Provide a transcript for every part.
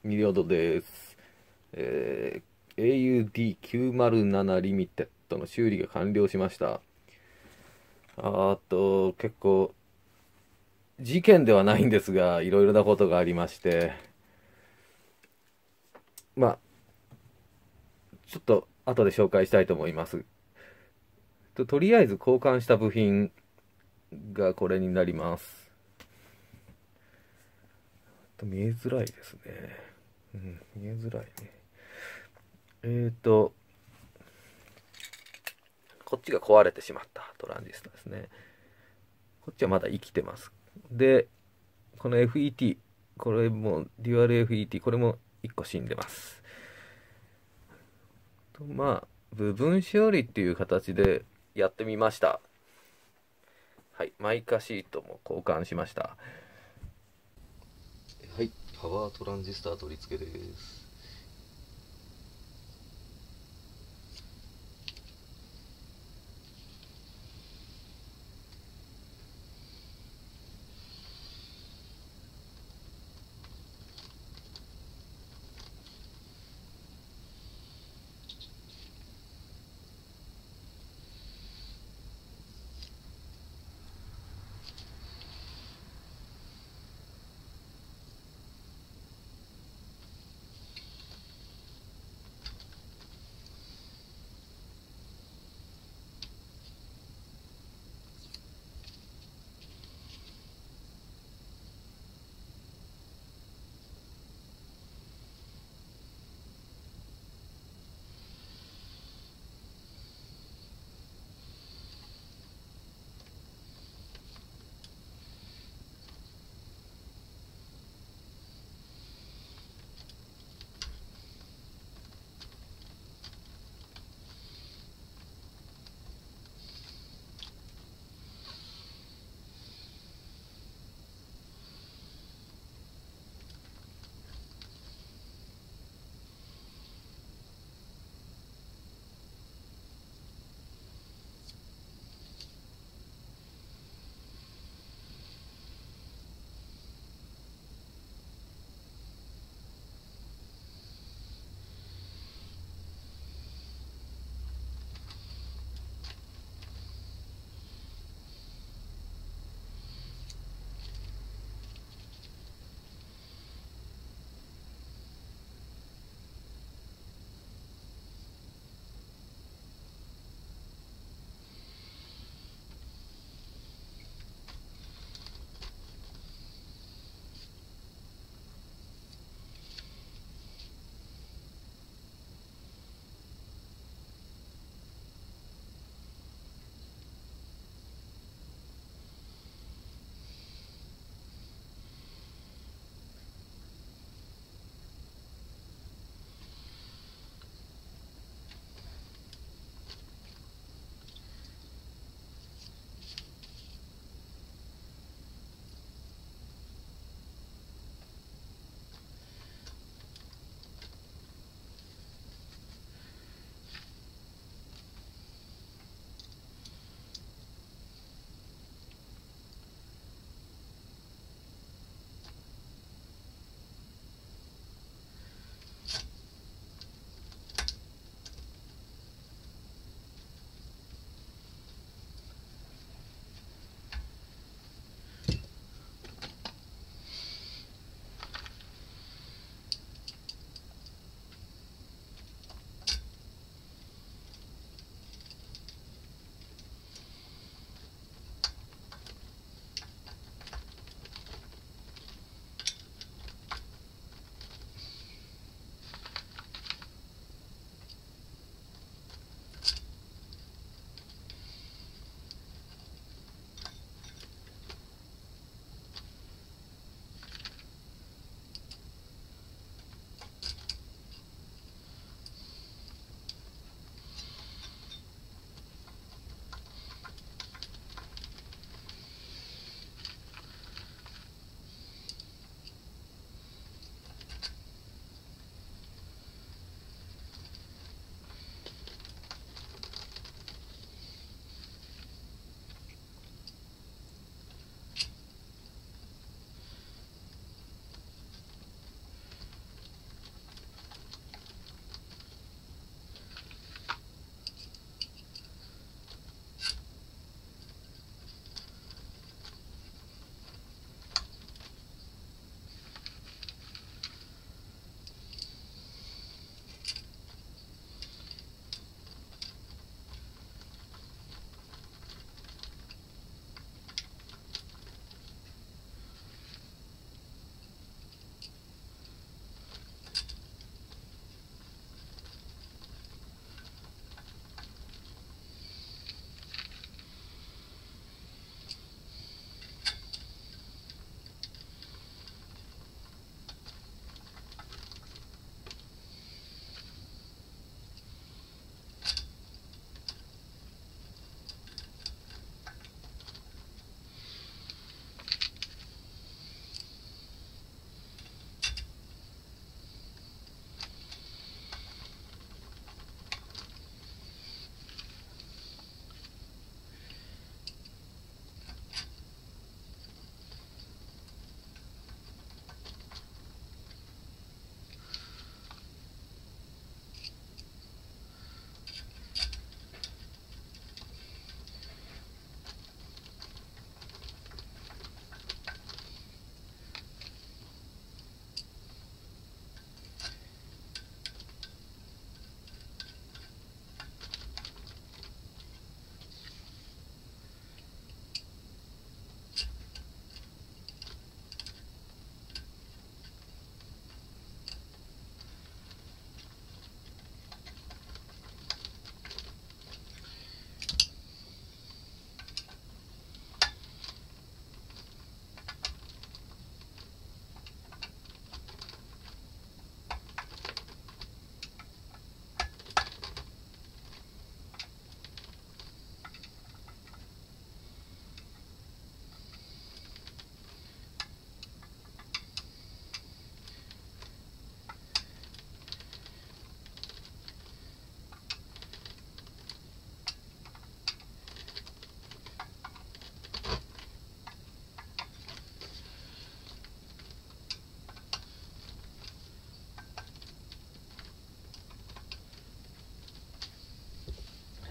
ミリオドです。AUD907 リミテッドの修理が完了しました。結構、事件ではないんですが、いろいろなことがありまして、まあ、ちょっと後で紹介したいと思います。とりあえず交換した部品がこれになります。見えづらいですね。見えづらいね。こっちが壊れてしまったトランジスタですね。こっちはまだ生きてます。で、この FET、これもデュアル FET、これも1個死んでます。部分処理っていう形でやってみました。はい、マイカシートも交換しました。はい、パワートランジスタ取り付けです。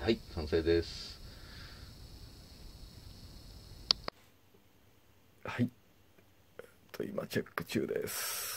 はい、完成です。 はい。今チェック中です。